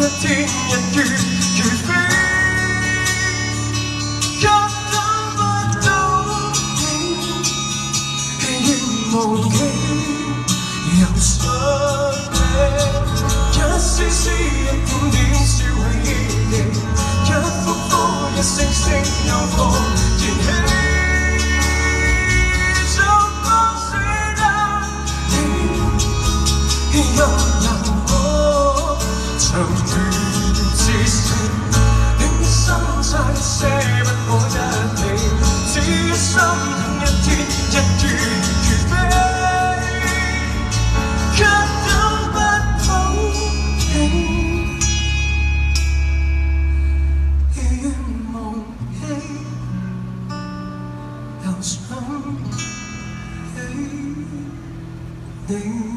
一天日月如飛，卻等不到你，希望忘記又想你，一絲絲一點點燒起憶記，一幅幅一聲聲又放燃起。 又能可長斷至死，輕心差些不可一起，只心等一天日月如飛，卻等不到你，願忘記，又想起你。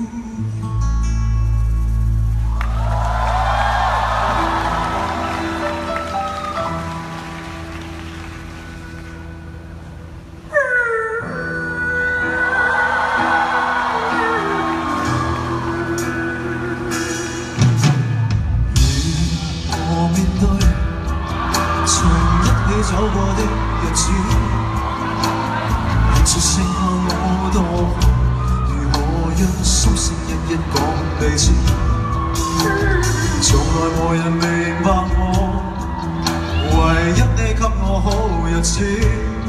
走過的日子，說剩下我多好，如何讓心聲一一講彼此？從來無人明白我，唯一你給我好日子。